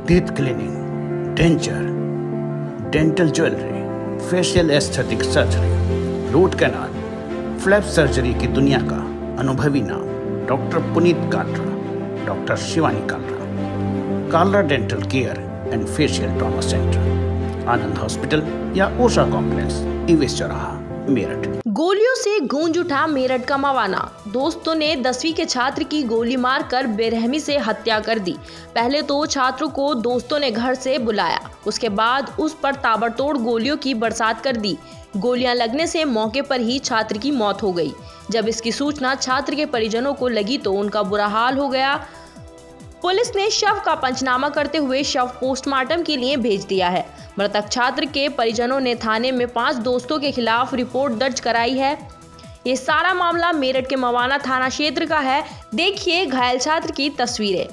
Teeth cleaning, denture, dental jewellery, facial aesthetic surgery, root canal, flap surgery की दुनिया का अनुभवी नाम doctor Puneet Kalra, doctor Shivani Kalra, Kalra dental care and facial trauma centre, Anand hospital या Osha complex, ईवेस चौराहा, मेरठ। गोलियों से गूंज उठा मेरठ का मवाना। दोस्तों ने 10वीं के छात्र की गोली मारकर बेरहमी से हत्या कर दी। पहले तो छात्रों को दोस्तों ने घर से बुलाया, उसके बाद उस पर ताबड़तोड़ गोलियों की बरसात कर दी। गोलियां लगने से मौके पर ही छात्र की मौत हो गई। जब इसकी सूचना छात्र के परिजनों को लगी तो उनका बुरा हाल हो गया। पुलिस ने शव का पंचनामा करते हुए शव पोस्टमार्टम के लिए भेज दिया है। मृतक छात्र के परिजनों ने थाने में 5 दोस्तों के खिलाफ रिपोर्ट दर्ज कराई है। ये सारा मामला मेरठ के मवाना थाना क्षेत्र का है। देखिए घायल छात्र की तस्वीरें।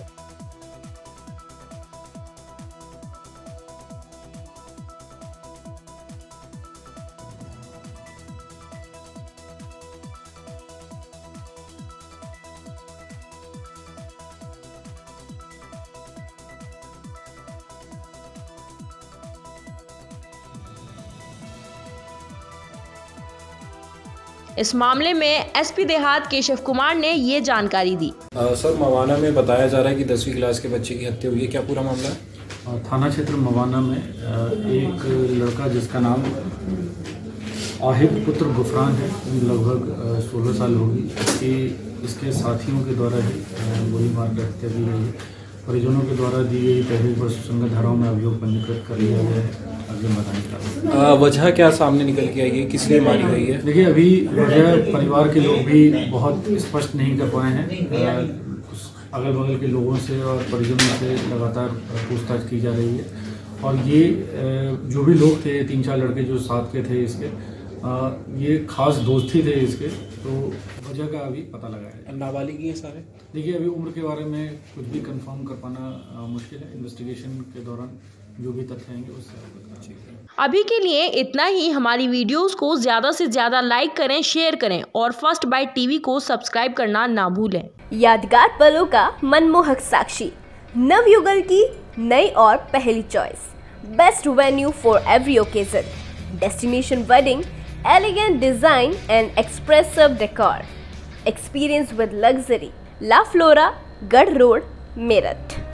इस मामले में एसपी देहात केशव कुमार ने ये जानकारी दी। सर, मवाना में बताया जा रहा है कि 10वीं क्लास के बच्चे की हत्या हुई है, क्या पूरा मामला है? थाना क्षेत्र मवाना में एक लड़का जिसका नाम आहिद पुत्र गुफरान है, लगभग 16 साल होगी, इसके साथियों के द्वारा ही गोली मार कर हत्या की गई है। परिजनों के द्वारा दी गई तहरीर पर सुसंगत धाराओं में अभियोग पंजीकृत कर लिया गया है। आगे बताने का वजह क्या सामने निकल के आई है, किस लिए मारी गई है? देखिए, अभी वजह परिवार के लोग भी बहुत स्पष्ट नहीं कर पाए हैं। अगल बगल के लोगों से और परिजनों से लगातार पूछताछ की जा रही है और ये जो भी लोग थे, 3-4 लड़के जो साथ के थे इसके, ये खास दोस्त ही थे इसके, तो वजह का अभी पता लगाया है। नाबालिग है सारे? देखिए, अभी उम्र के बारे में कुछ भी कंफर्म कर पाना मुश्किल है। इन्वेस्टिगेशन के दौरान जो भी तथ्य आएंगे उससे अभी के लिए इतना ही। हमारी वीडियोस को ज़्यादा से ज़्यादा लाइक करें, शेयर करें और फर्स्ट बाइट टीवी को सब्सक्राइब करना ना भूलें। यादगार पलों का मनमोहक साक्षी, नवयुगल की नई और पहली choice, best venue for every occasion, destination wedding, elegant design and expressive decor. Experience with luxury. La Flora, Gad Road, Meerut.